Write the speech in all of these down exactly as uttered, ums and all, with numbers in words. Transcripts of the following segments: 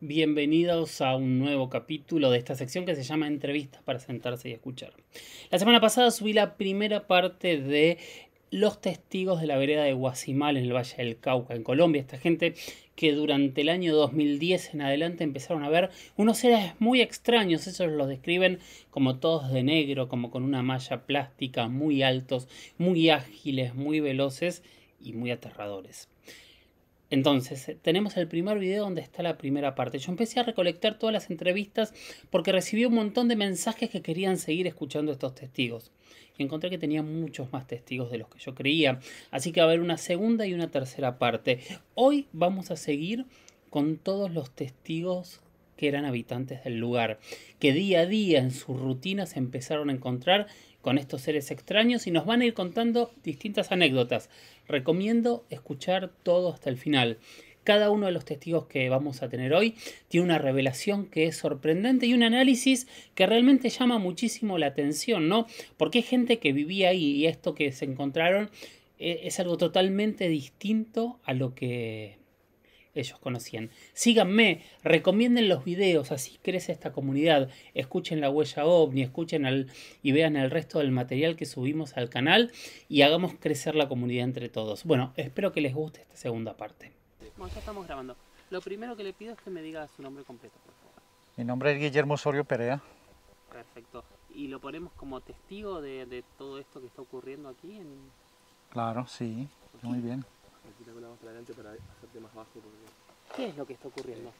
Bienvenidos a un nuevo capítulo de esta sección que se llama Entrevistas para sentarse y escuchar. La semana pasada subí la primera parte de los testigos de la vereda de Guasimal en el Valle del Cauca, en Colombia. Esta gente que durante el año dos mil diez en adelante empezaron a ver unos seres muy extraños. Ellos los describen como todos de negro, como con una malla plástica, muy altos, muy ágiles, muy veloces y muy aterradores. Entonces, tenemos el primer video donde está la primera parte. Yo empecé a recolectar todas las entrevistas porque recibí un montón de mensajes que querían seguir escuchando estos testigos. Y encontré que tenía muchos más testigos de los que yo creía. Así que va a haber una segunda y una tercera parte. Hoy vamos a seguir con todos los testigos que eran habitantes del lugar, que día a día en sus rutinas se empezaron a encontrar con estos seres extraños y nos van a ir contando distintas anécdotas. Recomiendo escuchar todo hasta el final. Cada uno de los testigos que vamos a tener hoy tiene una revelación que es sorprendente y un análisis que realmente llama muchísimo la atención, ¿no? Porque hay gente que vivía ahí y esto que se encontraron eh, es algo totalmente distinto a lo que ellos conocían. Síganme, recomienden los videos, así crece esta comunidad. Escuchen La Huella OVNI, escuchen al, y vean el resto del material que subimos al canal y hagamos crecer la comunidad entre todos. Bueno, espero que les guste esta segunda parte. Bueno, ya estamos grabando. Lo primero que le pido es que me diga su nombre completo, por favor. Mi nombre es Guillermo Osorio Perea. Perfecto. ¿Y lo ponemos como testigo de, de todo esto que está ocurriendo aquí? En... Claro, sí, aquí. Muy bien. Aquí te colamos para adelante para hacerte más bajo. Porque... ¿Qué es lo que está ocurriendo?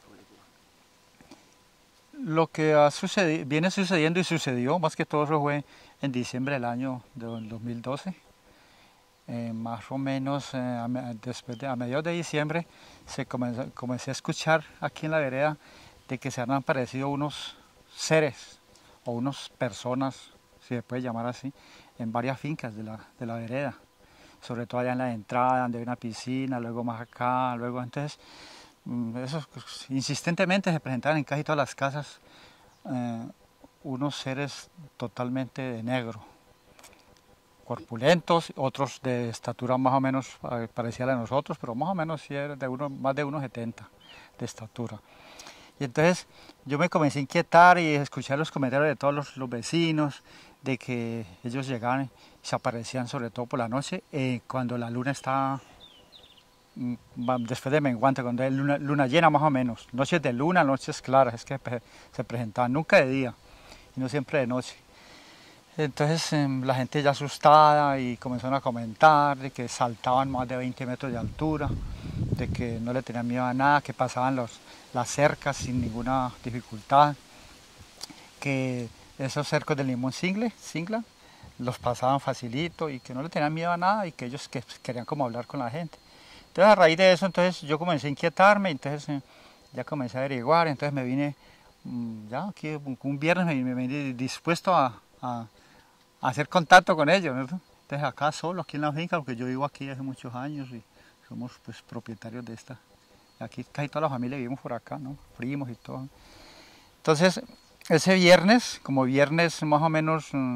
Lo que ha sucedido, viene sucediendo y sucedió, más que todo eso fue en diciembre del año del dos mil doce. Eh, más o menos eh, a, después de, a mediados de diciembre se comenzó, comencé a escuchar aquí en la vereda de que se han aparecido unos seres o unas personas, si se puede llamar así, en varias fincas de la, de la vereda. Sobre todo allá en la entrada, donde hay una piscina, luego más acá, luego entonces, esos insistentemente se presentaban en casi todas las casas eh, unos seres totalmente de negro, corpulentos, otros de estatura más o menos parecida a la de nosotros, pero más o menos sí era de uno, más de uno setenta de estatura. Y entonces yo me comencé a inquietar y escuchar los comentarios de todos los, los vecinos, de que ellos llegaban y se aparecían sobre todo por la noche, eh, cuando la luna está, después de menguante, cuando hay luna, luna llena más o menos, noches de luna, noches claras, es que se presentaban nunca de día, y no siempre de noche. Entonces eh, la gente ya asustada y comenzaron a comentar de que saltaban más de veinte metros de altura, de que no le tenían miedo a nada, que pasaban los, las cercas sin ninguna dificultad, que esos cercos del limón single, singla los pasaban facilito y que no le tenían miedo a nada y que ellos que, querían como hablar con la gente. Entonces a raíz de eso entonces yo comencé a inquietarme, entonces eh, ya comencé a averiguar, entonces me vine, mmm, ya aquí un viernes me, me vine dispuesto a, a, a hacer contacto con ellos, ¿no? Entonces acá solo, aquí en la finca, porque yo vivo aquí hace muchos años y somos pues propietarios de esta. Aquí casi toda la familia vivimos por acá, ¿no? Primos y todo. Entonces, ese viernes, como viernes más o menos, mmm,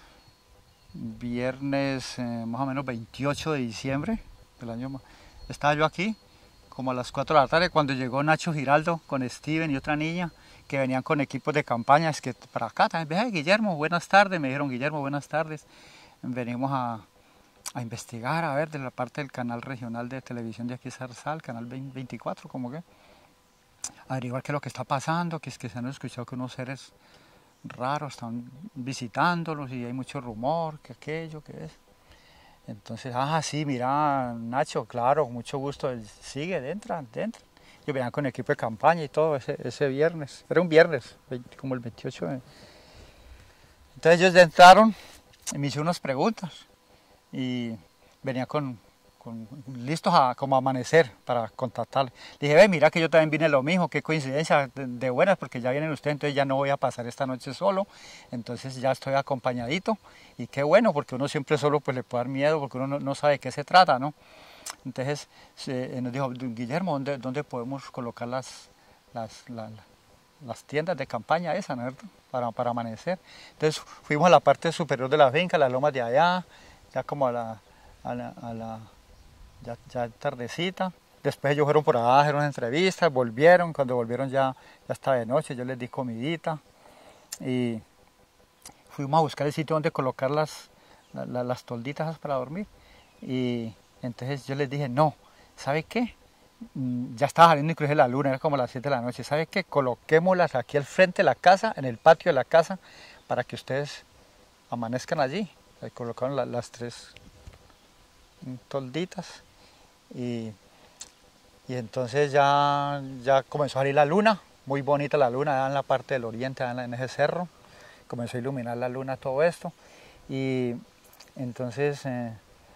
viernes eh, más o menos veintiocho de diciembre del año, estaba yo aquí, como a las cuatro de la tarde, cuando llegó Nacho Giraldo con Steven y otra niña, que venían con equipos de campaña, es que para acá también, ve, Guillermo, buenas tardes, me dijeron, Guillermo, buenas tardes, venimos a... a investigar, a ver, de la parte del canal regional de televisión de aquí Zarzal, canal veinticuatro, como que, averiguar qué es lo que está pasando, que es que se han escuchado que unos seres raros están visitándolos y hay mucho rumor, que aquello, que es. Entonces, ah, sí, mira, Nacho, claro, mucho gusto, sigue, entra, entra. Yo venía con equipo de campaña y todo ese, ese viernes, era un viernes, como el veintiocho. De... Entonces ellos entraron y me hicieron unas preguntas. Y venía con, con listos a como a amanecer para contactarle. Le dije, ve, mira que yo también vine lo mismo, qué coincidencia de, de buenas, porque ya vienen ustedes, entonces ya no voy a pasar esta noche solo, entonces ya estoy acompañadito, y qué bueno, porque uno siempre solo pues le puede dar miedo, porque uno no, no sabe de qué se trata, ¿no? Entonces se, nos dijo, Guillermo, ¿dónde, dónde podemos colocar las, las, la, las tiendas de campaña esas, ¿no? para, para amanecer? Entonces fuimos a la parte superior de la finca, las lomas de allá, ya como a la, a la, a la ya, ya tardecita, Después ellos fueron por allá, hicieron entrevistas, volvieron, cuando volvieron ya, ya estaba de noche, yo les di comidita y fuimos a buscar el sitio donde colocar las, la, la, las tolditas para dormir. Y entonces yo les dije, no, ¿sabe qué? Ya estaba saliendo incluso la luna, era como las siete de la noche. ¿Sabe qué? Coloquémoslas aquí al frente de la casa, en el patio de la casa, para que ustedes amanezcan allí. Ahí colocaron la, las tres tolditas y, y entonces ya, ya comenzó a salir la luna, muy bonita la luna, allá en la parte del oriente, allá en ese cerro. Comenzó a iluminar la luna todo esto y entonces eh,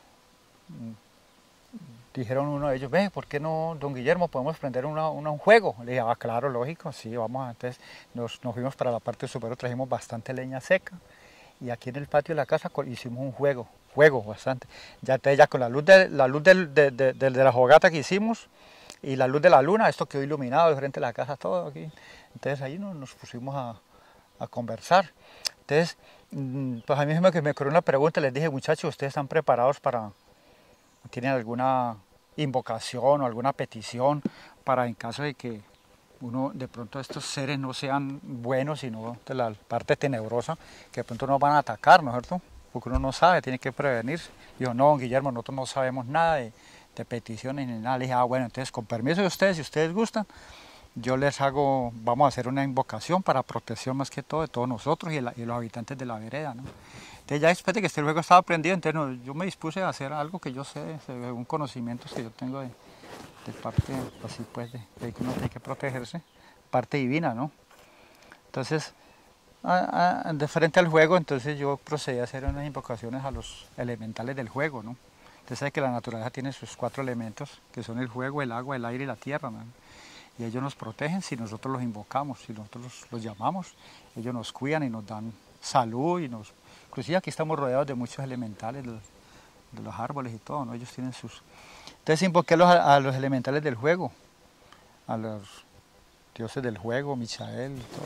dijeron uno de ellos, ve, ¿por qué no, don Guillermo, podemos prender una, una, un juego? Le dije, ah, claro, lógico, sí, vamos. Entonces nos, nos fuimos para la parte superior, trajimos bastante leña seca y aquí en el patio de la casa hicimos un juego, juego bastante. Ya, ya con la luz, de, la, luz del, de, de, de, de la fogata que hicimos y la luz de la luna, esto quedó iluminado de frente a la casa, todo aquí. Entonces ahí nos, nos pusimos a, a conversar. Entonces, pues a mí me, me ocurrió una pregunta, les dije, muchachos, ¿ustedes están preparados para, tienen alguna invocación o alguna petición para en caso de que uno, de pronto estos seres no sean buenos, sino de la parte tenebrosa, que de pronto nos van a atacar, ¿no es cierto? Porque uno no sabe, tiene que prevenirse. Dijo, no, Guillermo, nosotros no sabemos nada de, de peticiones ni nada. Le dije, ah, bueno, entonces con permiso de ustedes, si ustedes gustan, yo les hago, vamos a hacer una invocación para protección más que todo de todos nosotros y, la, y los habitantes de la vereda, ¿no? Entonces ya después de que este juego estaba prendido, entonces no, yo me dispuse a hacer algo que yo sé, según conocimientos que yo tengo de, de parte, así pues, de, de que uno tiene que protegerse, parte divina, ¿no? Entonces, a, a, de frente al juego, entonces yo procedí a hacer unas invocaciones a los elementales del juego, ¿no? Usted sabe que la naturaleza tiene sus cuatro elementos, que son el fuego, el agua, el aire y la tierra, ¿no? Y ellos nos protegen si nosotros los invocamos, si nosotros los, los llamamos, ellos nos cuidan y nos dan salud y nos... Inclusive aquí estamos rodeados de muchos elementales, de, de los árboles y todo, ¿no? Ellos tienen sus... Entonces invoqué a los, a los elementales del juego, a los dioses del juego, Michael y todo.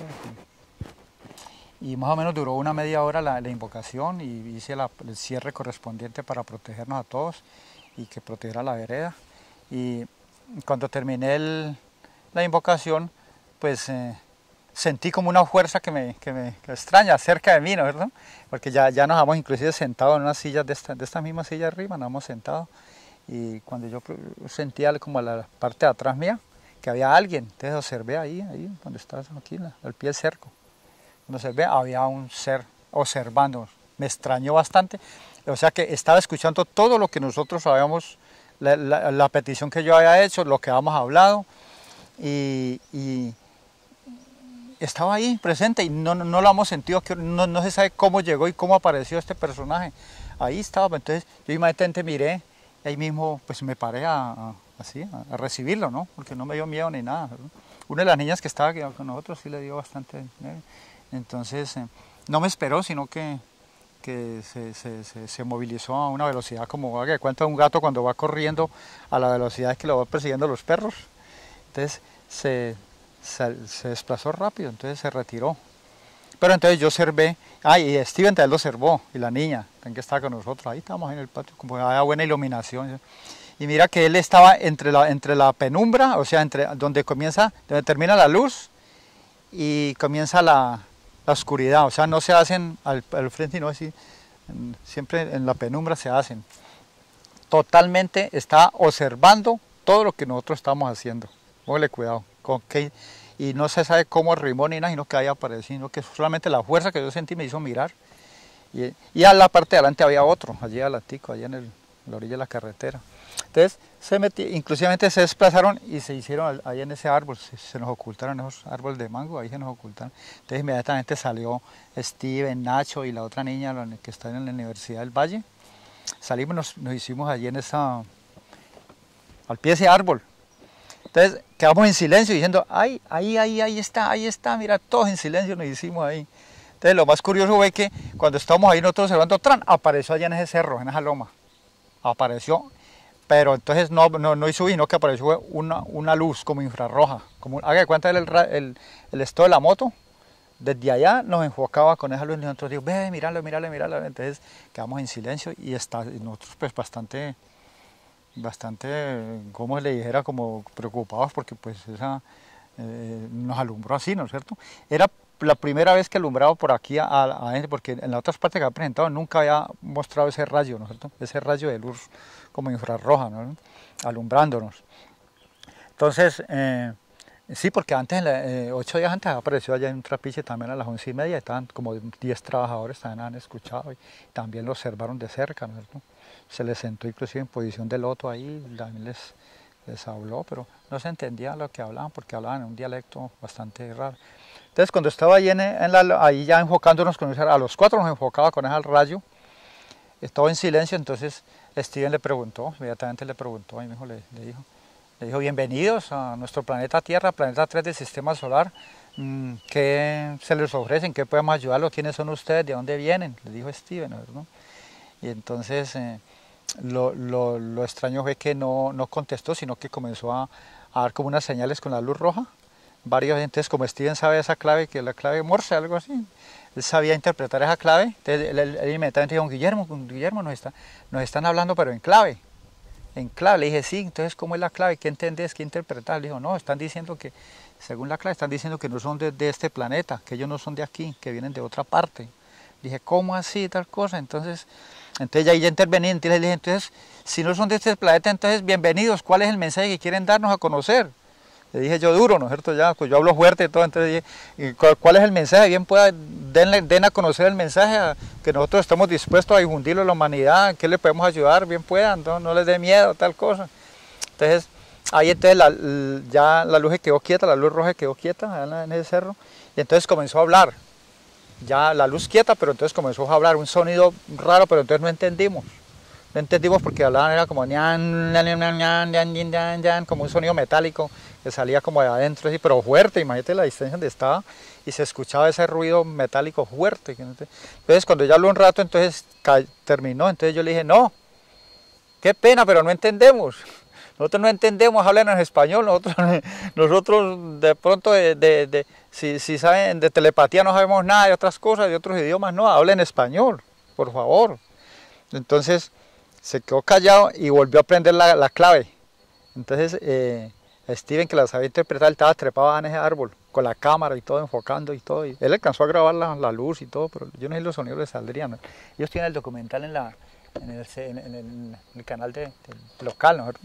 Y más o menos duró una media hora la, la invocación y hice la, el cierre correspondiente para protegernos a todos y que protegiera la vereda. Y cuando terminé el... la invocación, pues eh, sentí como una fuerza que me, que me que extraña cerca de mí, ¿no? ¿verdad? Porque ya, ya nos hemos inclusive sentado en unas sillas de esta, de esta misma silla arriba, nos hemos sentado y cuando yo sentía como a la parte de atrás mía que había alguien, entonces observé ahí, ahí cuando estaba aquí al pie del cerco, cuando observé había un ser observando, me extrañó bastante, o sea que estaba escuchando todo lo que nosotros habíamos, la, la, la petición que yo había hecho, lo que habíamos hablado. Y, y estaba ahí presente y no, no, no lo hemos sentido, no, no se sabe cómo llegó y cómo apareció este personaje. Ahí estaba, entonces yo inmediatamente miré y ahí mismo pues me paré a, a, así, a, a recibirlo, ¿no? Porque no me dio miedo ni nada, ¿verdad? Una de las niñas que estaba con nosotros sí le dio bastante miedo. Entonces eh, no me esperó, sino que, que se, se, se, se movilizó a una velocidad como haga de cuenta un gato cuando va corriendo a la velocidad que lo van persiguiendo los perros. Entonces se, se, se desplazó rápido, entonces se retiró. Pero entonces yo observé, ah, y Steven también lo observó, y la niña, también que estaba con nosotros, ahí estábamos en el patio, como había buena iluminación. Y mira que él estaba entre la, entre la penumbra, o sea, entre donde comienza, donde termina la luz y comienza la, la oscuridad, o sea, no se hacen al, al frente, sino así, en, siempre en la penumbra se hacen. Totalmente está observando todo lo que nosotros estamos haciendo. Póngale cuidado, con que, y no se sabe cómo rimó ni nada, sino que haya aparecido, sino que solamente la fuerza que yo sentí me hizo mirar. Y, y a la parte de adelante había otro, allí adelantico, allá en, el, en la orilla de la carretera. Entonces, se metí, inclusivamente se desplazaron y se hicieron ahí en ese árbol, se, se nos ocultaron esos árboles de mango, ahí se nos ocultaron. Entonces inmediatamente salió Steven, Nacho y la otra niña que está en la Universidad del Valle. Salimos, nos, nos hicimos allí en esa, al pie de ese árbol. Entonces quedamos en silencio diciendo, ay, ahí, ahí, ahí está, ahí está, mira, todos en silencio nos hicimos ahí. Entonces lo más curioso fue que cuando estábamos ahí nosotros observando, tran, apareció allá en ese cerro, en esa loma. Apareció, pero entonces no, no, no hizo, sino que apareció una, una luz como infrarroja. Como, haga de cuenta el, el, el esto de la moto, desde allá nos enfocaba con esa luz y nosotros dijimos, ve, míralo, míralo, míralo. Entonces quedamos en silencio y, está, y nosotros pues bastante bastante, como le dijera, como preocupados porque pues esa eh, nos alumbró así, ¿no es cierto? Era la primera vez que alumbraba por aquí a, a gente, porque en las otras partes que había presentado nunca había mostrado ese rayo, ¿no es cierto? Ese rayo de luz como infrarroja, ¿no? Alumbrándonos. Entonces, eh, sí, porque antes, eh, ocho días antes apareció allá en un trapiche también a las once y media, estaban como diez trabajadores, también han escuchado y también lo observaron de cerca, ¿no es cierto? Se les sentó inclusive en posición de loto ahí, también les, les habló, pero no se entendía lo que hablaban porque hablaban en un dialecto bastante raro. Entonces cuando estaba ahí, en, en la, ahí ya enfocándonos con ese, a los cuatro nos enfocaba con ese rayo, estaba en silencio, entonces Steven le preguntó, inmediatamente le preguntó, y me dijo, le, le dijo, le dijo, bienvenidos a nuestro planeta Tierra, planeta tres del Sistema Solar, ¿qué se les ofrecen? ¿Qué podemos ayudarlos? ¿Quiénes son ustedes? ¿De dónde vienen? Le dijo Steven, ¿no? Y entonces eh, lo, lo, lo extraño fue que no, no contestó, sino que comenzó a, a dar como unas señales con la luz roja. Varios, entonces como Steven sabe esa clave, que es la clave Morse, algo así, él sabía interpretar esa clave, entonces él, él, él inmediatamente dijo, Guillermo, Guillermo nos, está, nos están hablando pero en clave, en clave. Le dije, sí, entonces ¿cómo es la clave? ¿Qué entendés? ¿Qué interpretar? Le dijo, no, están diciendo que, según la clave, están diciendo que no son de, de este planeta, que ellos no son de aquí, que vienen de otra parte. Le dije, ¿cómo así, tal cosa? Entonces, entonces ya, ya intervení, entonces le dije, entonces, si no son de este planeta, entonces bienvenidos, ¿cuál es el mensaje que quieren darnos a conocer? Le dije yo duro, ¿no es cierto? Ya, pues yo hablo fuerte y todo, entonces dije, ¿cuál es el mensaje? Bien pueda, denle, den a conocer el mensaje, a, que nosotros estamos dispuestos a difundirlo a la humanidad, ¿qué le podemos ayudar? Bien puedan, no, no les dé miedo, tal cosa. Entonces, ahí entonces la, ya la luz se quedó quieta, la luz roja quedó quieta en ese cerro, y entonces comenzó a hablar. Ya la luz quieta, pero entonces comenzó a hablar, un sonido raro, pero entonces no entendimos. No entendimos porque hablaban, era como ñan, ñan, ñan, ñan, ñan, ñan, ñan, como un sonido metálico que salía como de adentro, así, pero fuerte. Imagínate la distancia donde estaba y se escuchaba ese ruido metálico fuerte. Entonces cuando ya habló un rato, entonces terminó, entonces yo le dije, no, qué pena, pero no entendemos. Nosotros no entendemos, hablan en español, nosotros, nosotros de pronto, de, de, de, si, si saben de telepatía no sabemos nada, de otras cosas, de otros idiomas, no, hablen español, por favor. Entonces se quedó callado y volvió a aprender la, la clave. Entonces eh, Steven, que la sabía interpretar, él estaba trepado en ese árbol, con la cámara y todo, enfocando y todo. Y él alcanzó a grabar la, la luz y todo, pero yo no sé si los sonidos le saldrían, ¿no? Ellos tienen el documental en, la, en, el, en, el, en el canal de, de local, ¿no?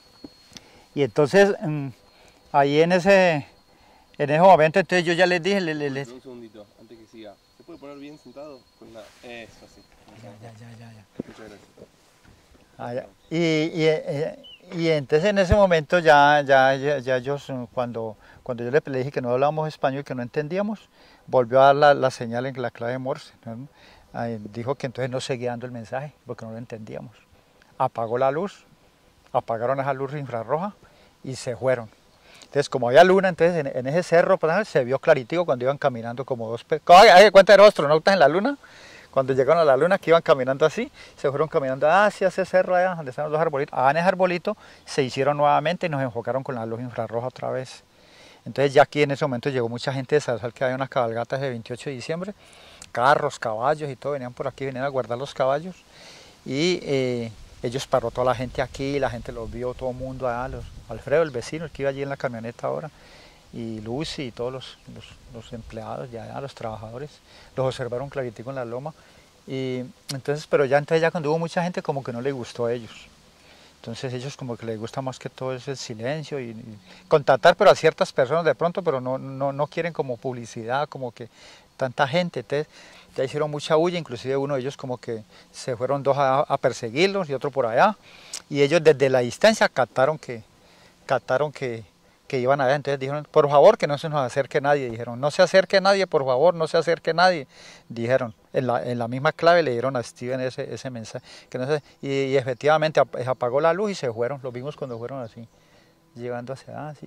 Y entonces, ahí en ese, en ese momento, entonces yo ya les dije... Le, le, les... Un segundito, antes que siga. ¿Se puede poner bien sentado? Con la... Eso, así. Ya, ya, ya, ya. Muchas gracias. Ah, ya. Y, y, y, y entonces en ese momento ya, ya, ya, ya ellos, cuando, cuando yo le, le dije que no hablábamos español, que no entendíamos, volvió a dar la, la señal en la clave Morse, ¿no? Ahí dijo que entonces no seguía dando el mensaje, porque no lo entendíamos. Apagó la luz. Apagaron esa luz infrarroja y se fueron. Entonces, como había luna, entonces en, en ese cerro se vio claritico cuando iban caminando como dos... ¿Hay de cuenta de los astronautas en la luna? Cuando llegaron a la luna, que iban caminando así, se fueron caminando hacia ese cerro allá, donde están los dos arbolitos. Ah, en ese arbolito se hicieron nuevamente y nos enfocaron con la luz infrarroja otra vez. Entonces, ya aquí en ese momento llegó mucha gente de Salsal, que había unas cabalgatas de veintiocho de diciembre, carros, caballos y todo, venían por aquí, venían a guardar los caballos. Y... Eh, ellos paró toda la gente aquí, la gente los vio, todo el mundo allá, los, Alfredo, el vecino, el que iba allí en la camioneta ahora, y Lucy y todos los, los, los empleados, ya los trabajadores, los observaron claritico en la loma. Y entonces, pero ya entonces ya cuando hubo mucha gente como que no les gustó a ellos. Entonces ellos como que les gusta más que todo es el silencio y, y contactar pero a ciertas personas de pronto, pero no, no, no quieren como publicidad, como que tanta gente. Entonces, ya hicieron mucha bulla, inclusive uno de ellos como que se fueron dos a, a perseguirlos y otro por allá. Y ellos desde la distancia captaron que, captaron que, que iban allá. Entonces dijeron, por favor que no se nos acerque nadie. Dijeron, no se acerque nadie, por favor, no se acerque nadie. Dijeron, en la, en la misma clave le dieron a Steven ese, ese mensaje. Que no se, y, y efectivamente apagó la luz y se fueron, lo vimos cuando fueron así, llevando hacia allá.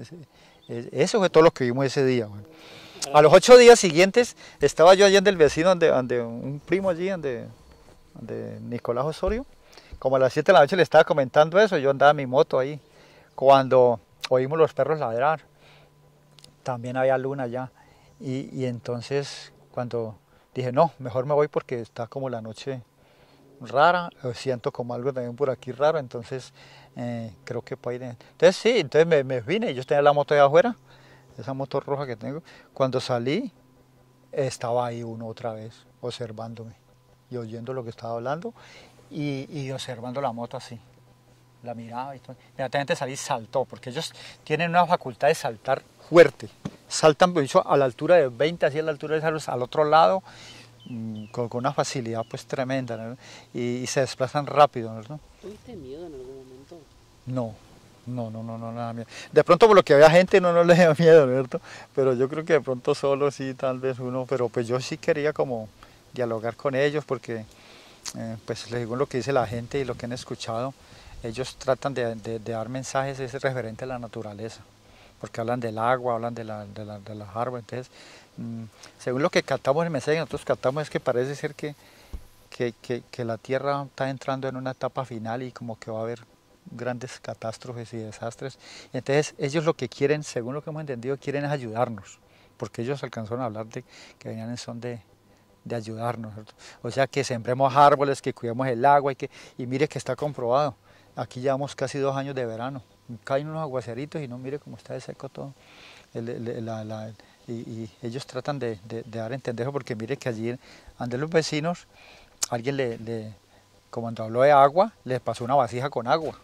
Eso fue todo lo que vimos ese día. Bueno. A los ocho días siguientes estaba yo allí en el vecino, donde, donde un primo allí, donde, donde Nicolás Osorio, como a las siete de la noche le estaba comentando eso, yo andaba en mi moto ahí, cuando oímos los perros ladrar, también había luna allá, y, y entonces cuando dije, no, mejor me voy porque está como la noche rara, siento como algo también por aquí raro, entonces eh, creo que puede. Entonces sí, entonces me, me vine, yo tenía la moto allá afuera, esa moto roja que tengo. Cuando salí, estaba ahí uno otra vez, observándome y oyendo lo que estaba hablando y, y observando la moto así. La miraba y todo. Inmediatamente salí y saltó, porque ellos tienen una facultad de saltar fuerte. Saltan por eso, a la altura de veinte, así a la altura de los, al otro lado, con, con una facilidad pues tremenda, ¿no? y, y se desplazan rápido, ¿no? ¿Tuviste miedo en algún momento? No, no, no, no, no, nada miedo. De pronto por lo que había gente no, no le da miedo, ¿cierto? Pero yo creo que de pronto solo sí, tal vez uno, pero pues yo sí quería como dialogar con ellos porque eh, pues según lo que dice la gente y lo que han escuchado, ellos tratan de, de, de dar mensajes ese referente a la naturaleza, porque hablan del agua, hablan de, la, de, la, de los árboles. Entonces, mmm, según lo que captamos en el mensaje que nosotros captamos es que parece ser que, que, que, que la Tierra está entrando en una etapa final y como que va a haber grandes catástrofes y desastres. Entonces ellos lo que quieren, según lo que hemos entendido, quieren es ayudarnos, porque ellos alcanzaron a hablar de que venían en son de, de ayudarnos, ¿cierto? O sea, que sembremos árboles, que cuidemos el agua y que, y mire que está comprobado. Aquí llevamos casi dos años de verano, caen unos aguaceritos y no mire cómo está de seco todo. El, el, la, la, y, y ellos tratan de, de, de dar a entender, porque mire que allí, ante los vecinos, alguien le, le, como cuando habló de agua, les pasó una vasija con agua.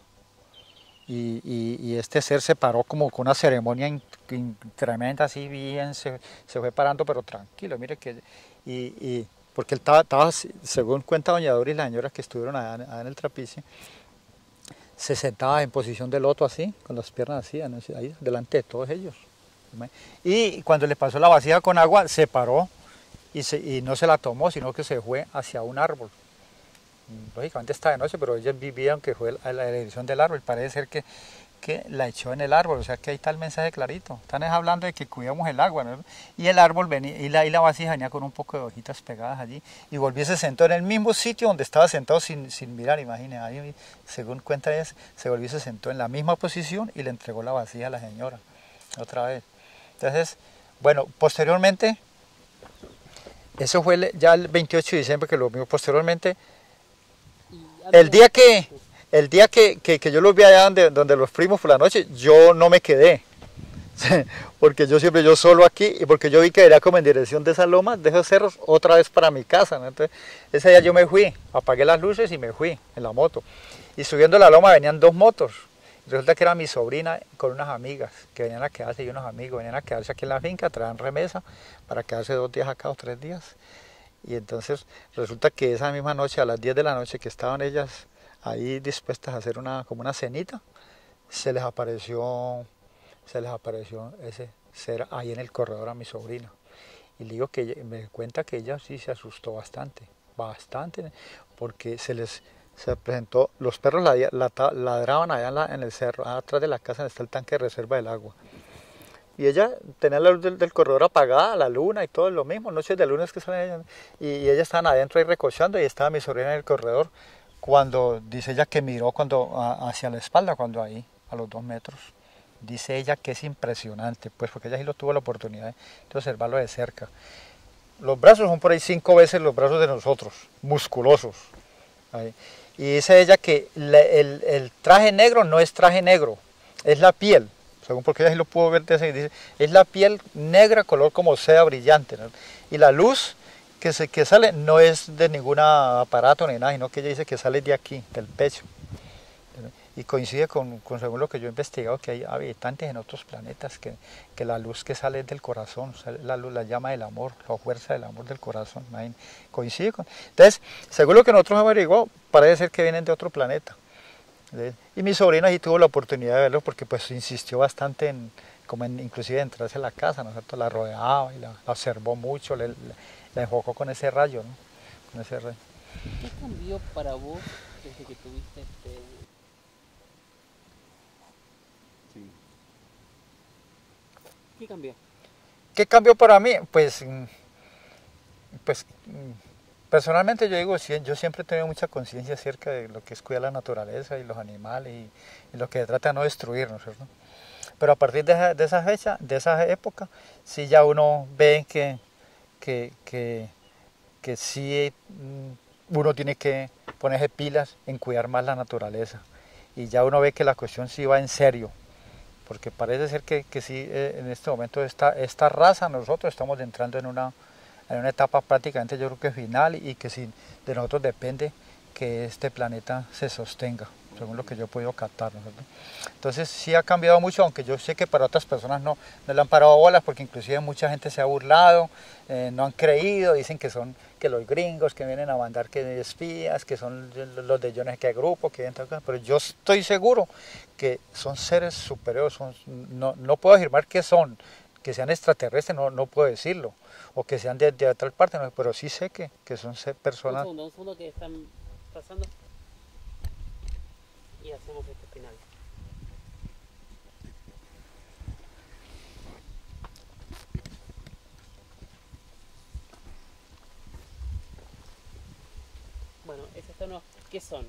Y, y, y este ser se paró como con una ceremonia in, in, tremenda, así bien, se, se fue parando, pero tranquilo, mire que... Y, y, porque él estaba, estaba, según cuenta doña Doris y las señoras que estuvieron allá, allá en el trapiche, se sentaba en posición de loto así, con las piernas así, ahí delante de todos ellos. Y cuando le pasó la vasija con agua, se paró y, se, y no se la tomó, sino que se fue hacia un árbol. Lógicamente está de noche, pero ellos vivían que fue la, la dirección del árbol. Parece ser que, que la echó en el árbol, o sea que ahí está el mensaje clarito. Están hablando de que cuidamos el agua, ¿no? Y el árbol venía, y la, y la vasija venía con un poco de hojitas pegadas allí, y volvió y se sentó en el mismo sitio donde estaba sentado sin, sin mirar, imagínense. Ahí, según cuenta ella, se volvió y se sentó en la misma posición y le entregó la vasija a la señora, otra vez. Entonces, bueno, posteriormente, eso fue ya el veintiocho de diciembre que lo vimos. Posteriormente, el día que, el día que, que, que yo los vi allá donde, donde los primos por la noche, yo no me quedé, porque yo siempre yo solo aquí, y porque yo vi que era como en dirección de esas lomas, de esos cerros, otra vez para mi casa, ¿no? Entonces, ese día yo me fui, apagué las luces y me fui en la moto. Y subiendo la loma venían dos motos. Resulta que era mi sobrina con unas amigas que venían a quedarse, y unos amigos venían a quedarse aquí en la finca, traían remesa para quedarse dos días acá o tres días. Y entonces resulta que esa misma noche, a las diez de la noche, que estaban ellas ahí dispuestas a hacer una, como una cenita, se les apareció, se les apareció ese ser ahí en el corredor a mi sobrina. Y le digo que ella, me cuenta que ella sí se asustó bastante, bastante, porque se les se presentó, los perros ladraban allá en, la, en el cerro, atrás de la casa donde está el tanque de reserva del agua. Y ella tenía la luz del, del corredor apagada, la luna y todo lo mismo, noches de lunes que salen, y, y ellas estaban adentro ahí recochando, y estaba mi sobrina en el corredor, cuando dice ella que miró cuando a, hacia la espalda, cuando ahí, a los dos metros. Dice ella que es impresionante, pues porque ella sí lo tuvo la oportunidad de observarlo de cerca. Los brazos son por ahí cinco veces los brazos de nosotros, musculosos. Ahí. Y dice ella que la, el, el traje negro no es traje negro, es la piel. Según porque ella sí lo pudo ver, dice, es la piel negra, color como seda brillante, ¿no? Y la luz que, se, que sale no es de ningún aparato ni nada, sino que ella dice que sale de aquí, del pecho. Y coincide con, con según lo que yo he investigado, que hay habitantes en otros planetas, que, que la luz que sale es del corazón, sale la luz, la llama del amor, la fuerza del amor del corazón. Coincide con... Entonces, según lo que nosotros hemos averiguado, parece ser que vienen de otro planeta. Y mi sobrina sí tuvo la oportunidad de verlo, porque pues insistió bastante en, como en, inclusive en entrarse a la casa, ¿no es cierto? La rodeaba y la, la observó mucho, le, le, la enfocó con ese rayo, ¿no? Con ese rayo. ¿Qué cambió para vos desde que tuviste este...? Sí. ¿Qué cambió? ¿Qué cambió para mí? Pues, pues personalmente yo digo, yo siempre he tenido mucha conciencia acerca de lo que es cuidar la naturaleza y los animales y, y lo que se trata de no destruirnos, ¿cierto? Pero a partir de esa, de esa fecha, de esa época, sí ya uno ve que, que, que, que sí uno tiene que ponerse pilas en cuidar más la naturaleza. Y ya uno ve que la cuestión sí va en serio, porque parece ser que, que sí, eh, en este momento esta, esta raza, nosotros estamos entrando en una, en una etapa prácticamente yo creo que final, y que sí, de nosotros depende que este planeta se sostenga, según lo que yo he podido captar, ¿no? Entonces sí ha cambiado mucho, aunque yo sé que para otras personas no, no le han parado bolas, porque inclusive mucha gente se ha burlado, eh, no han creído, dicen que son que los gringos que vienen a mandar que espías, que son los de yo no sé qué grupo, que vienen, pero yo estoy seguro que son seres superiores, son, no, no puedo afirmar que son, que sean extraterrestres, no, no puedo decirlo, o que sean de, de tal parte, no, pero sí sé que, que son personas. Un segundo, un segundo que están pasando y hacemos este final. Bueno, ese tono, ¿qué son?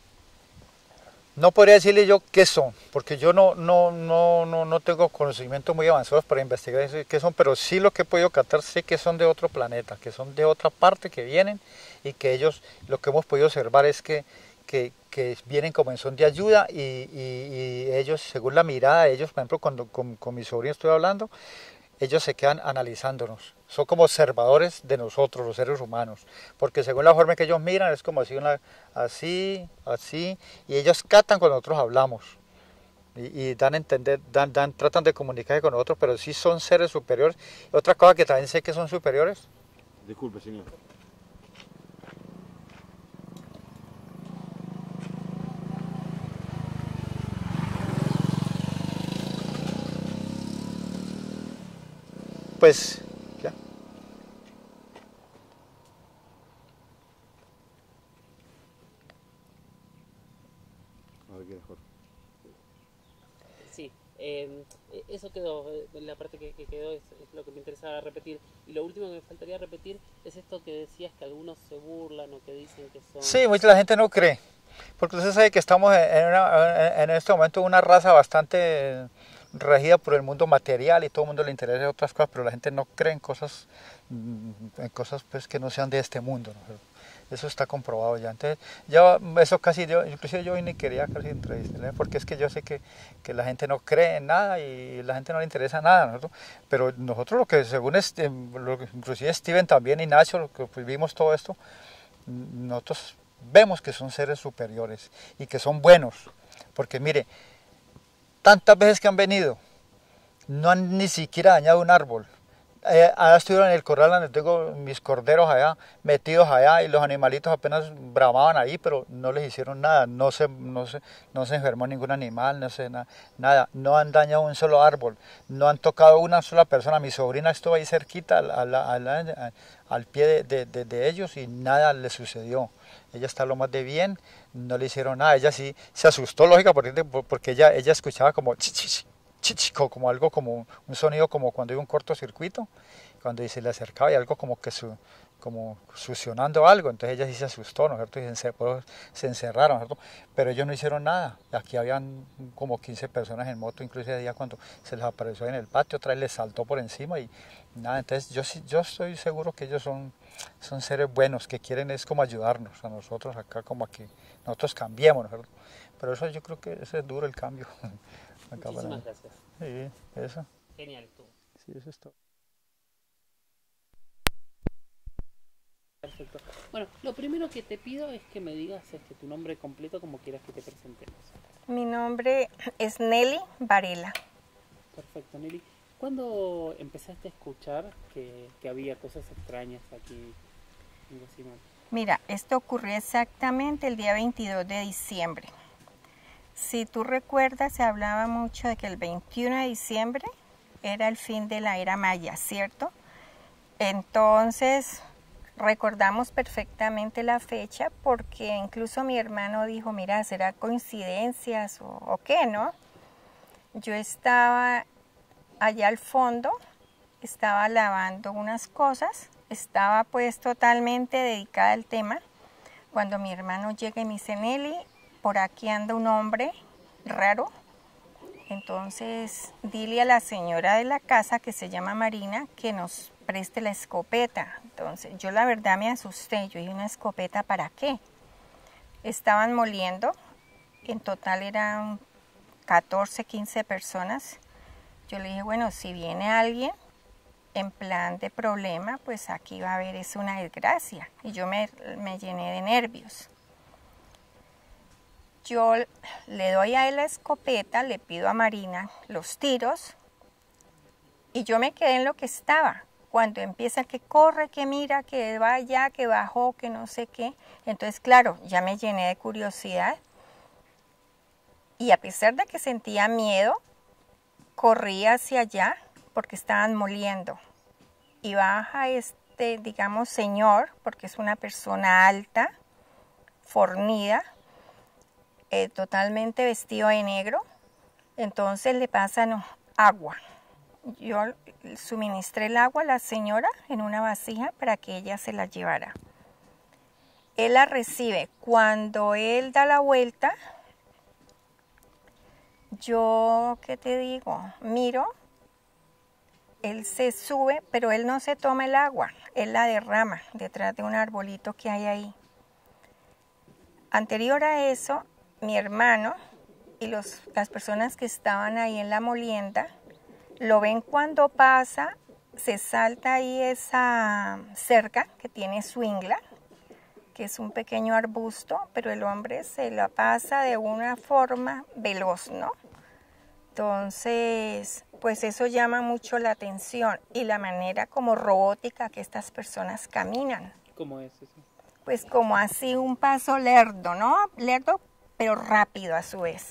No podría decirle yo qué son, porque yo no, no, no, no, no tengo conocimientos muy avanzados para investigar eso, qué son, pero sí lo que he podido captar, sé que son de otro planeta, que son de otra parte, que vienen, y que ellos, lo que hemos podido observar es que, que, que vienen como en son de ayuda, y, y, y ellos, según la mirada de ellos, por ejemplo, cuando con, con mi sobrino estoy hablando, ellos se quedan analizándonos, son como observadores de nosotros, los seres humanos, porque según la forma que ellos miran es como así, una, así, así, y ellos captan cuando nosotros hablamos, y, y dan a entender, dan, dan, tratan de comunicarse con nosotros, pero sí son seres superiores. Otra cosa que también sé que son superiores. Disculpe, señor. Pues, ya. A ver qué mejor. Sí, eh, eso quedó, eh, la parte que, que quedó es, es lo que me interesaba repetir. Y lo último que me faltaría repetir es esto que decías, que algunos se burlan o que dicen que son... Sí, mucha la gente no cree, porque usted sabe que estamos en, una, en este momento una raza bastante regida por el mundo material, y todo el mundo le interesa otras cosas, pero la gente no cree en cosas, en cosas pues que no sean de este mundo, ¿no? Eso está comprobado ya. Entonces, ya eso casi yo, inclusive yo ni quería casi entrevistarle, porque es que yo sé que, que la gente no cree en nada y la gente no le interesa nada, ¿no? Pero nosotros lo que según este, lo que, inclusive Steven también y Nacho, lo que pues, vimos todo esto, nosotros vemos que son seres superiores y que son buenos, porque mire, tantas veces que han venido, no han ni siquiera dañado un árbol. Eh, allá estuvieron en el corral donde tengo mis corderos allá, metidos allá, y los animalitos apenas bramaban ahí, pero no les hicieron nada, no se, no se, no se enfermó ningún animal, no se, na, nada, no han dañado un solo árbol, no han tocado una sola persona. Mi sobrina estuvo ahí cerquita al, al, al, al pie de, de, de, de ellos, y nada le sucedió. Ella está lo más de bien, no le hicieron nada. Ella sí se asustó, lógica, porque, porque ella, ella escuchaba como chichich, chichico, como algo, como un sonido como cuando hay un cortocircuito, cuando se le acercaba y algo como que su, como succionando algo. Entonces ella sí se asustó, ¿no es cierto? Y se, se encerraron, ¿no es cierto? Pero ellos no hicieron nada. Aquí habían como quince personas en moto, incluso ese día cuando se les apareció en el patio, otra vez les saltó por encima y nada. Entonces yo sí, yo estoy seguro que ellos son, son seres buenos, que quieren es como ayudarnos a nosotros acá, como a que nosotros cambiemos, ¿no es cierto? Pero eso yo creo que ese es duro el cambio. Muchísimas gracias. Sí, eso. Genial estuvo. Sí, eso es todo. Perfecto. Bueno, lo primero que te pido es que me digas este, tu nombre completo, como quieras que te presentemos. Mi nombre es Nelly Varela. Perfecto, Nelly. ¿Cuándo empezaste a escuchar que, que había cosas extrañas aquí en Guasimal? Mira, esto ocurrió exactamente el día veintidós de diciembre. Si tú recuerdas, se hablaba mucho de que el veintiuno de diciembre era el fin de la era maya, ¿cierto? Entonces, recordamos perfectamente la fecha porque incluso mi hermano dijo, mira, ¿será coincidencias o, o qué, no? Yo estaba allá al fondo, estaba lavando unas cosas, estaba pues totalmente dedicada al tema, cuando mi hermano llega y me dice, Nelly, por aquí anda un hombre raro, entonces dile a la señora de la casa que se llama Marina que nos preste la escopeta. Entonces yo la verdad me asusté, yo dije, ¿una escopeta para qué? estaban moliendo, en total eran catorce, quince personas. Yo le dije, bueno, si viene alguien en plan de problema, pues aquí va a haber, es una desgracia. Y yo me, me llené de nervios. Yo le doy a él la escopeta, le pido a Marina los tiros y yo me quedé en lo que estaba. Cuando empieza que corre, que mira, que va allá, que bajó, que no sé qué. Entonces, claro, ya me llené de curiosidad. Y a pesar de que sentía miedo, corrí hacia allá porque estaban moliendo. Y baja este, digamos, señor, porque es una persona alta, fornida, eh, totalmente vestido de negro. Entonces le pasan agua. Yo suministré el agua a la señora en una vasija para que ella se la llevara. Él la recibe. Cuando él da la vuelta, yo, ¿qué te digo? Miro, él se sube, pero él no se toma el agua, él la derrama detrás de un arbolito que hay ahí. Anterior a eso, mi hermano y los, las personas que estaban ahí en la molienda, lo ven cuando pasa, se salta ahí esa cerca que tiene swingla, que es un pequeño arbusto, pero el hombre se la pasa de una forma veloz, ¿no? Entonces, pues eso llama mucho la atención y la manera como robótica que estas personas caminan. ¿Cómo es eso? Pues como así un paso lerdo, ¿no? Lerdo, pero rápido a su vez.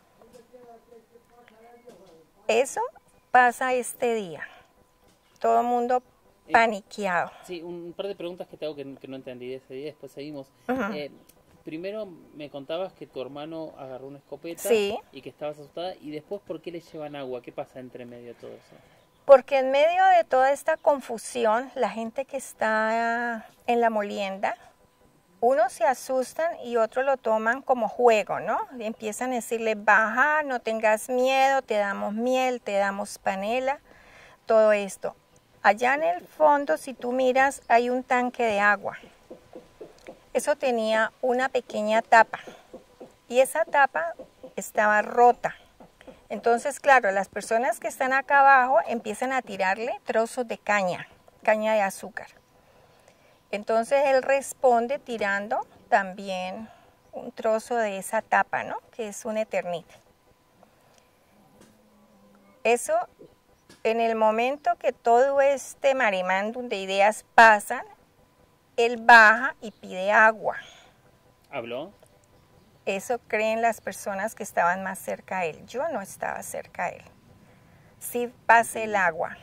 Eso pasa este día. Todo el mundo paniqueado. Eh, sí, un par de preguntas que tengo que, que no entendí de ese día, después seguimos. Uh-huh. eh, primero me contabas que tu hermano agarró una escopeta, sí, y que estabas asustada, y después ¿por qué le llevan agua? ¿Qué pasa entre medio de todo eso? Porque en medio de toda esta confusión, la gente que está en la molienda, unos se asustan y otros lo toman como juego, ¿no? Y empiezan a decirle, baja, no tengas miedo, te damos miel, te damos panela, todo esto. Allá en el fondo, si tú miras, hay un tanque de agua. Eso tenía una pequeña tapa y esa tapa estaba rota. Entonces, claro, las personas que están acá abajo empiezan a tirarle trozos de caña, caña de azúcar. Entonces él responde tirando también un trozo de esa tapa, ¿no? Que es un Eternit. Eso, en el momento que todo este marimándum de ideas pasan, él baja y pide agua. ¿Habló? Eso creen las personas que estaban más cerca a él. Yo no estaba cerca a él. Sí pasé el agua.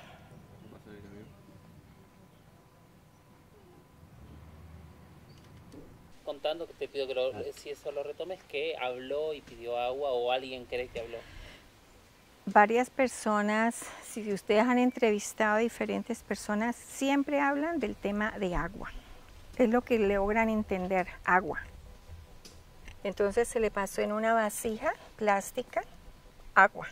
Contando, que te pido que lo, si eso lo retomes, que habló y pidió agua, o alguien cree que habló. Varias personas, si ustedes han entrevistado a diferentes personas, siempre hablan del tema de agua. Es lo que logran entender, agua. Entonces se le pasó en una vasija plástica agua.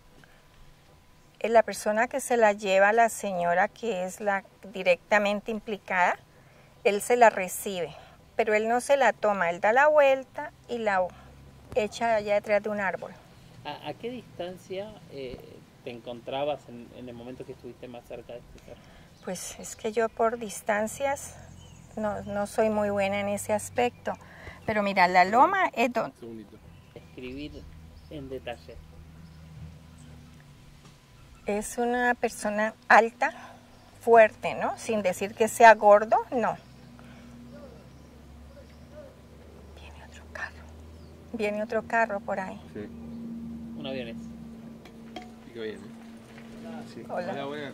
Es la persona que se la lleva, la señora que es la directamente implicada, él se la recibe, pero él no se la toma, él da la vuelta y la echa allá detrás de un árbol. ¿A, a qué distancia eh, te encontrabas en, en el momento que estuviste más cerca de este ser? Pues es que yo por distancias no, no soy muy buena en ese aspecto. Pero mira, la loma es donde... Escribir en detalle. Es una persona alta, fuerte, ¿no? Sin decir que sea gordo, no. Viene otro carro. Viene otro carro por ahí. Sí. Un avión es. Y que viene. Sí. Hola. Hola, buena.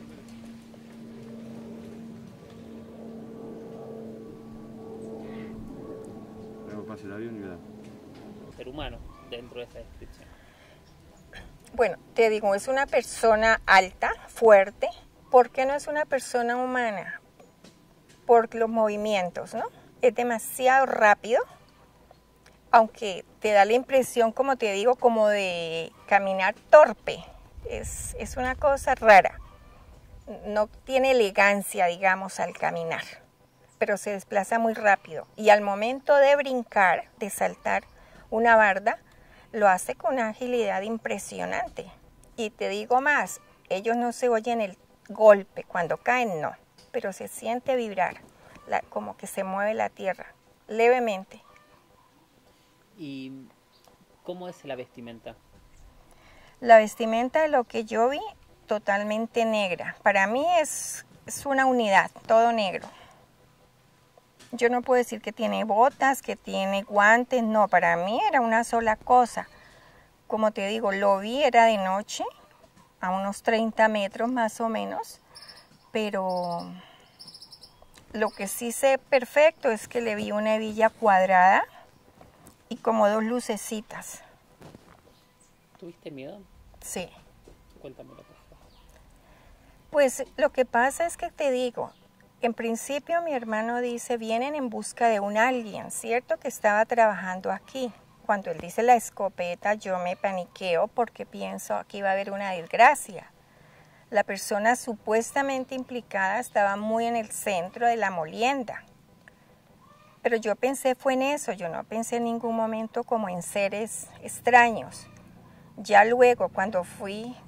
Pasa el avión y da. Ser humano dentro de esa descripción. Bueno, te digo, es una persona alta, fuerte. ¿Por qué no es una persona humana? Por los movimientos, ¿no? Es demasiado rápido, aunque te da la impresión, como te digo, como de caminar torpe. Es, es una cosa rara. No tiene elegancia, digamos, al caminar. pero se desplaza muy rápido. Y al momento de brincar, de saltar una barda, lo hace con una agilidad impresionante. Y te digo más, ellos no se oyen el golpe, cuando caen no, pero se siente vibrar, la, como que se mueve la tierra, levemente. ¿Y cómo es la vestimenta? La vestimenta de lo que yo vi, totalmente negra. Para mí es, es una unidad, todo negro. Yo no puedo decir que tiene botas, que tiene guantes, no, para mí era una sola cosa. Como te digo, lo vi, era de noche, a unos treinta metros más o menos, pero lo que sí sé perfecto es que le vi una hebilla cuadrada y como dos lucecitas. ¿Tuviste miedo? Sí. Cuéntamelo, por favor. Pues lo que pasa es que te digo, en principio mi hermano dice, vienen en busca de un alguien, ¿cierto? Que estaba trabajando aquí. Cuando él dice la escopeta, yo me paniqueo porque pienso aquí va a haber una desgracia. La persona supuestamente implicada estaba muy en el centro de la molienda. Pero yo pensé fue en eso, yo no pensé en ningún momento como en seres extraños. Ya luego, cuando fui...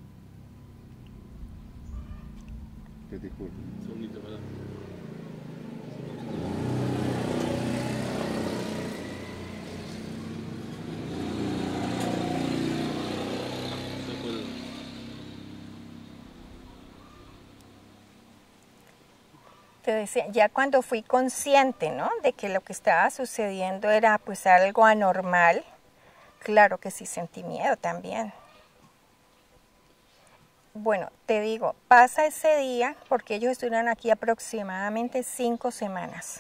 Que te juro. Un segundito, ¿verdad? Te decía, ya cuando fui consciente, ¿no?, de que lo que estaba sucediendo era pues algo anormal, claro que sí sentí miedo también. Bueno, te digo, pasa ese día, porque ellos estuvieron aquí aproximadamente cinco semanas.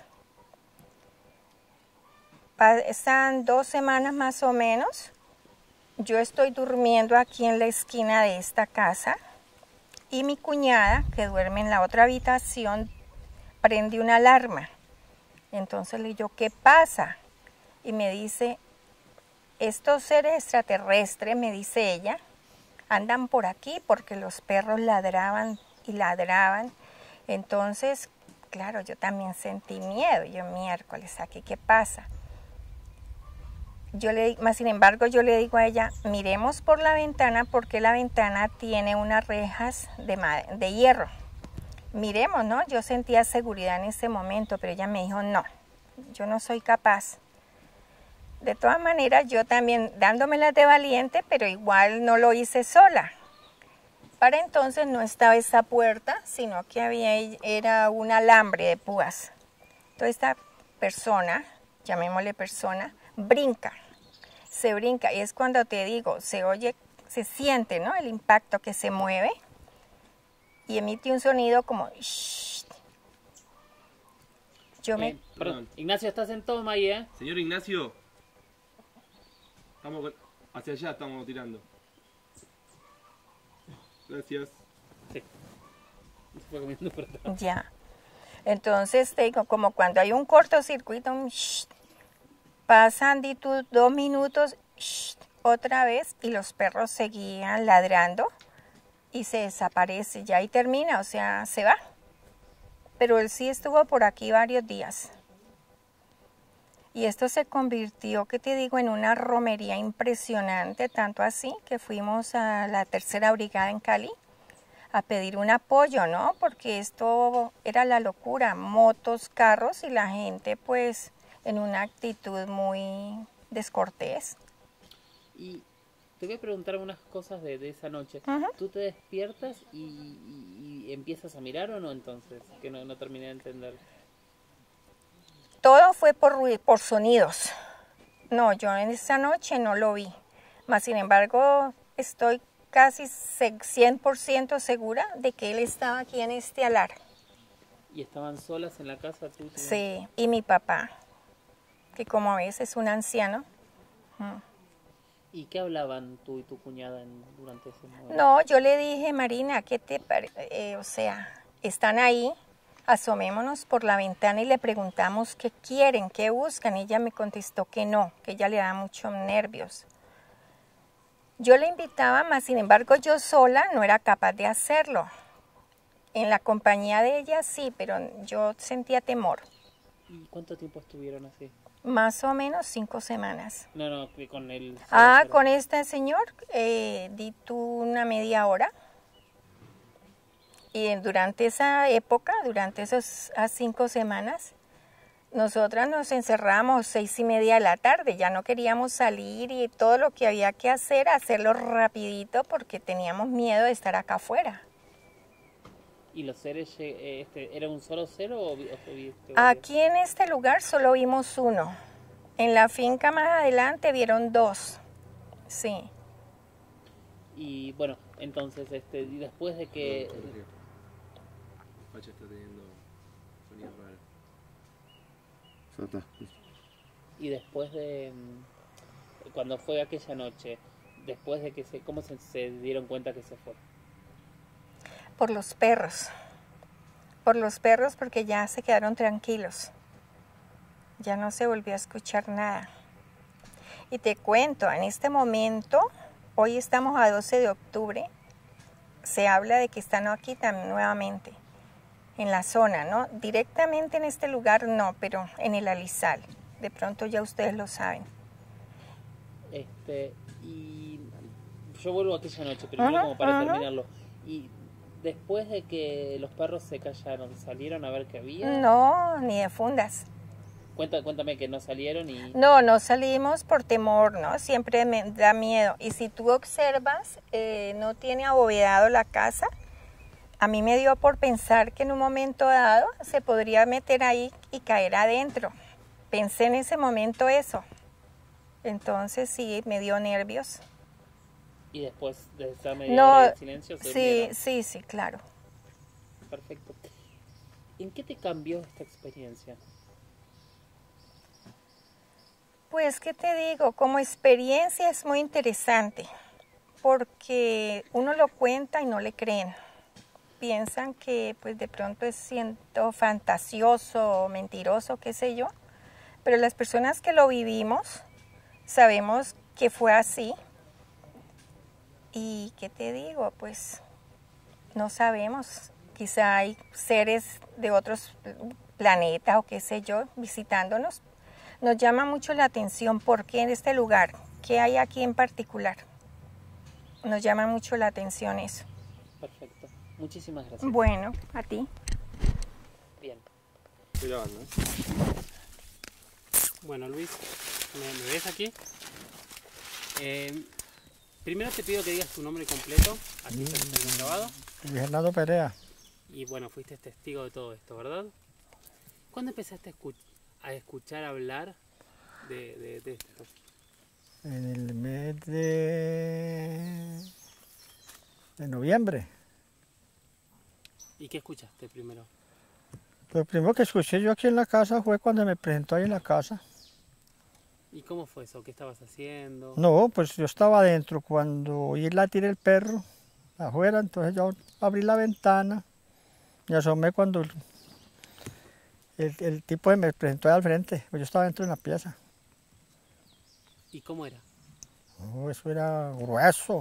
Pasan dos semanas más o menos. Yo estoy durmiendo aquí en la esquina de esta casa y mi cuñada, que duerme en la otra habitación, prende una alarma. Entonces le digo, ¿qué pasa? Y me dice, estos seres extraterrestres, me dice ella, andan por aquí porque los perros ladraban y ladraban. Entonces, claro, yo también sentí miedo. Yo, miércoles, ¿aquí qué pasa? Yo le, más sin embargo, yo le digo a ella, miremos por la ventana porque la ventana tiene unas rejas de, de hierro. Miremos, ¿no? Yo sentía seguridad en ese momento, pero ella me dijo, no, yo no soy capaz. De todas maneras, yo también dándomelas de valiente, pero igual no lo hice sola. Para entonces no estaba esa puerta, sino que había, era un alambre de púas. Entonces esta persona, llamémosle persona, brinca, se brinca. Y es cuando te digo, se oye, se siente, ¿no?, el impacto que se mueve y emite un sonido como... Shh. Yo Eh, me... perdón, Ignacio, estás en toma ahí, ¿eh? Señor Ignacio. Estamos con- hacia allá estamos tirando. Gracias. Sí. Se fue comiendo por atrás. Ya. Entonces, te digo, como cuando hay un cortocircuito, un shh, pasan di tú, dos minutos, shh, otra vez, y los perros seguían ladrando y se desaparece. Ya ahí termina, o sea, se va. Pero él sí estuvo por aquí varios días. Y esto se convirtió, ¿qué te digo?, en una romería impresionante, tanto así que fuimos a la tercera brigada en Cali a pedir un apoyo, ¿no? Porque esto era la locura, motos, carros y la gente pues en una actitud muy descortés. Y te voy a preguntar unas cosas de, de esa noche. Ujú. ¿Tú te despiertas y, y- y empiezas a mirar o no entonces? Que no, no terminé de entender. Todo fue por, ruido, por sonidos. No, yo en esa noche no lo vi. Mas, sin embargo, estoy casi cien por ciento segura de que él estaba aquí en este alar. ¿Y estaban solas en la casa tú? tu- Sí, y mi papá, que como ves es un anciano. Mm. ¿Y qué hablaban tú y tu cuñada en- durante ese momento? No, yo le dije, Marina, ¿qué te parece? O sea, están ahí, asomémonos por la ventana y le preguntamos qué quieren, qué buscan. Y ella me contestó que no, que ella le da muchos nervios. Yo le invitaba, más sin embargo yo sola no era capaz de hacerlo. en la compañía de ella sí, pero yo sentía temor. ¿Y cuánto tiempo estuvieron así? Más o menos cinco semanas. No, no, que con el... Ah, con este señor eh, di tú una media hora. Y durante esa época, durante esas cinco semanas, nosotras nos encerramos seis y media de la tarde. Ya no queríamos salir y todo lo que había que hacer, hacerlo rapidito porque teníamos miedo de estar acá afuera. ¿Y los seres, eh, este, era un solo ser o, o viste varios? Aquí en este lugar solo vimos uno. En la finca más adelante vieron dos. Sí. Y bueno, entonces, este, y después de que... Pacha está teniendo sonido raro. Y después de... mm, cuando fue aquella noche, después de que se... ¿Cómo se, se dieron cuenta que se fue? Por los perros. Por los perros porque ya se quedaron tranquilos. Ya no se volvió a escuchar nada. Y te cuento, en este momento, hoy estamos a doce de octubre, se habla de que están aquí también nuevamente, en la zona, ¿no? Directamente en este lugar no, pero en el Alizal. De pronto ya ustedes lo saben. Este, y yo vuelvo aquella noche, pero Ajá, no como para ajá. terminarlo. Y después de que los perros se callaron, ¿salieron a ver qué había? No, ni de fundas. Cuenta, cuéntame que no salieron y... No, no salimos por temor, ¿no? Siempre me da miedo. Y si tú observas, eh, no tiene abovedado la casa. A mí me dio por pensar que en un momento dado se podría meter ahí y caer adentro. Pensé en ese momento eso. Entonces sí, me dio nervios. Y después de estar media No, hora de silencio se sí, durmieron. sí, sí, claro. Perfecto. ¿En qué te cambió esta experiencia? Pues, ¿qué te digo? Como experiencia es muy interesante, porque uno lo cuenta y no le creen. Piensan que pues de pronto es siento fantasioso o mentiroso, qué sé yo, pero las personas que lo vivimos sabemos que fue así. Y ¿qué te digo? Pues no sabemos, quizá hay seres de otros planetas o qué sé yo visitándonos. Nos llama mucho la atención por qué en este lugar, qué hay aquí en particular. Nos llama mucho la atención eso. Perfecto. Muchísimas gracias. Bueno, a ti. Bien. Estoy grabando, ¿eh? Bueno, Luis, ¿me, me ves aquí? Eh, primero te pido que digas tu nombre completo, aquí está el grabado. Luis Hernando Perea. Y bueno, fuiste testigo de todo esto, ¿verdad? ¿Cuándo empezaste a, escuch a escuchar hablar de, de, de esto? En el mes de, de noviembre. ¿Y qué escuchaste primero? Lo primero que escuché yo aquí en la casa fue cuando me presentó ahí en la casa. ¿Y cómo fue eso? ¿Qué estabas haciendo? No, pues yo estaba adentro cuando oí latir el perro afuera, entonces yo abrí la ventana y asomé cuando el, el, el tipo me presentó ahí al frente, pues yo estaba dentro de la pieza. ¿Y cómo era? No, eso era grueso,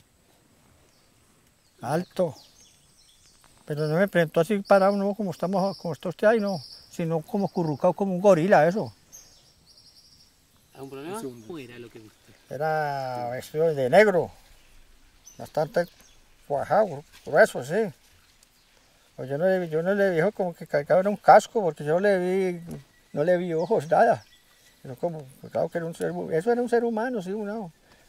alto, pero no me presentó así parado, no como estamos, como está usted ahí, no, sino como currucado como un gorila, eso. ¿Algún problema? Un segundo. ¿Cómo era lo que viste? Era vestido de negro, bastante cuajado, grueso, sí. Pues yo no le, yo no le vi como que cargaba un casco, porque yo le vi, no le vi ojos, nada. Pero como, claro que era un ser, eso era un ser humano, sí, no.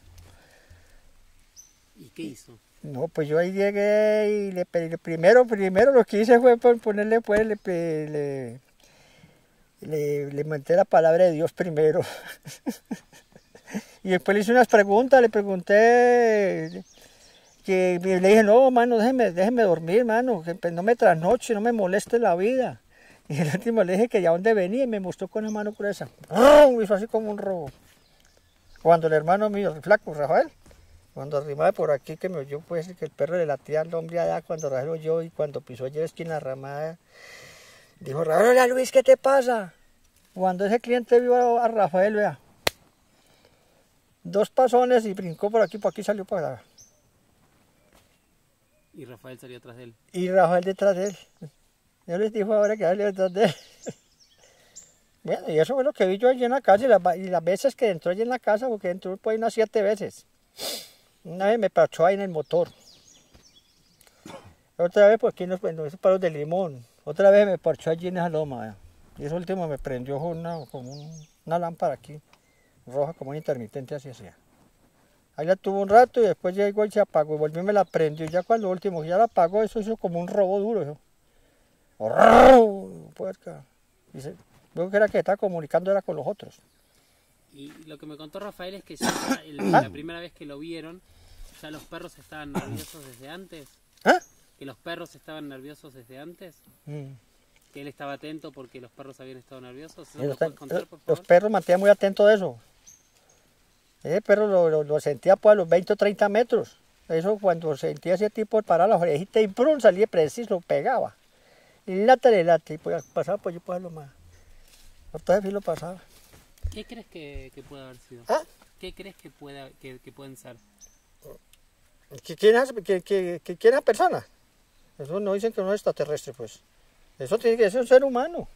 ¿Y qué hizo? No, pues yo ahí llegué y le pedí, primero, primero lo que hice fue ponerle, pues, le, le, le, le monté la palabra de Dios primero. Y después le hice unas preguntas, le pregunté, que le dije, no, mano, déjeme, déjeme dormir, mano, que no me trasnoche, no me moleste la vida. Y el último le dije que ya dónde venía y me mostró con la mano gruesa. Me hizo así como un robo. Cuando el hermano mío, el flaco, Rafael, cuando arrimaba por aquí, que me oyó pues que el perro le latía al hombre allá, cuando Rafael oyó y cuando pisó ayer esquina ramada, dijo, Rafael, Luis, ¿qué te pasa? Cuando ese cliente vio a, a Rafael, vea, dos pasones y brincó por aquí, por aquí salió para allá. Y Rafael salió atrás de él. Y Rafael detrás de él. Yo les dijo ahora que salió detrás de él. Bueno, y eso fue lo que vi yo allí en la casa y las, y las veces que entró allí en la casa, porque entró por ahí unas siete veces. Una vez me parchó ahí en el motor. Otra vez por aquí en los, en esos palos de limón. Otra vez me parchó allí en esa loma. ¿eh? Y eso último me prendió con una, con un, una lámpara aquí, roja como un intermitente así hacía. Ahí la tuvo un rato y después llegó y se apagó y volvió y me la prendió. Y ya cuando último que ya la apagó, eso hizo como un robo duro. Eso. Puerca. Dice, veo que era que estaba comunicando era con los otros. Y lo que me contó Rafael es que ya el, la primera vez que lo vieron, ya los perros estaban nerviosos desde antes. ¿Ah? Que los perros estaban nerviosos desde antes. Mm. Que él estaba atento porque los perros habían estado nerviosos. ¿Eso Los, lo puedes contar, por los favor? perros mantenían muy atentos de eso. Ese perro lo, lo, lo sentía pues, a los veinte o treinta metros. Eso cuando sentía ese tipo de parar las orejitas y ¡prum! Salía preciso, lo pegaba. Y late, late, y pues pasaba por allí pues lo más. Entonces sí lo pasaba. ¿Qué crees que, que puede haber sido? ¿Ah? ¿Qué crees que, pueda, que, que pueden ser? ¿Qui- ¿Quién es, que, que, que, quién es la persona? Eso no dicen que no es extraterrestre, pues. Eso tiene que ser un ser humano.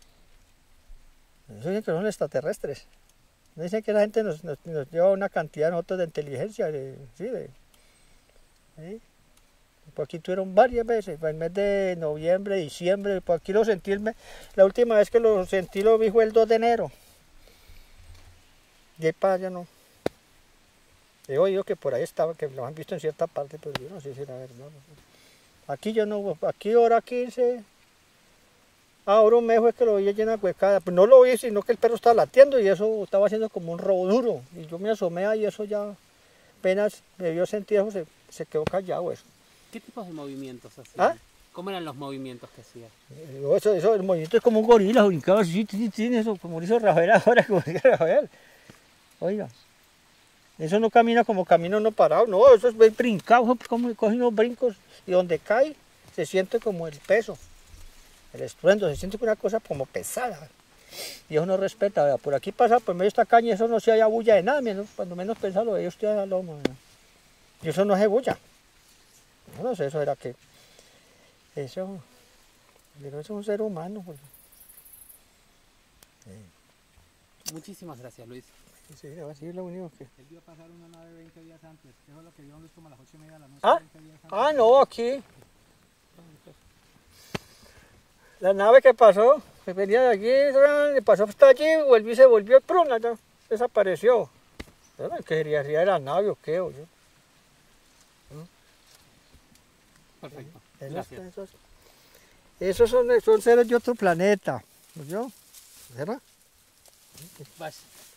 Eso dicen que no son extraterrestres. Dicen que la gente nos, nos, nos lleva una cantidad nosotros de inteligencia, de, sí, de, ¿sí? Por aquí tuvieron varias veces, el mes de noviembre, diciembre, por aquí lo sentí, el mes, la última vez que lo sentí lo vi fue el dos de enero. Y ahí para allá no. He oído que por ahí estaba, que lo han visto en cierta parte, pero yo no sé si era verdad. No sé. Aquí yo no, aquí hora quince, ahora un mes fue que lo vi llena huecada, pues no lo vi, sino que el perro estaba latiendo y eso estaba haciendo como un robo duro. Y yo me asomé ahí y eso ya, apenas me vio sentir eso, se, se quedó callado eso. ¿Qué tipos de movimientos hacían? ¿Ah? ¿Cómo eran los movimientos que hacía? Eso, eso, el movimiento es como un gorila, brincaba así, tiene eso, como lo hizo Rafael ahora, como dice Rafael. Oiga, eso no camina como camina uno parado, no, eso es brincado, como coge unos brincos y donde cae se siente como el peso, el estruendo, se siente una cosa como pesada. Y eso no respeta, ¿verdad? Por aquí pasa por medio de esta caña, eso no se haya bulla de nada, menos, cuando menos pensado lo veía usted a la loma, ¿verdad? Y eso no se bulla. No, no sé, eso era que, eso, pero eso es un ser humano. Pues. Sí. Muchísimas gracias, Luis. Sí, así es lo único que... Él vio pasar una nave veinte días antes. Eso es lo que vio Luis como a las ocho y media de la noche. ¿Ah? veinte días antes. Ah, no, aquí. La nave que pasó, que venía de aquí, le pasó hasta allí, volvió y se volvió, ¡prum! Ya desapareció. Pero no, que sería, sería la nave o qué, o yo. Perfecto. Esos, Gracias. esos, esos son, son seres de otro planeta, ¿no? ¿Verdad? Vaya.